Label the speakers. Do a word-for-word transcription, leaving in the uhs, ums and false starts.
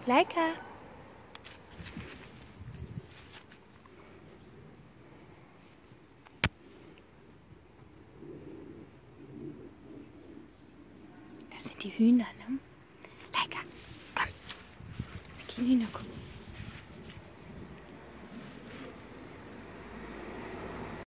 Speaker 1: Laika. Das sind die Hühner, ne? Laika, komm. Wir gehen Hühner gucken.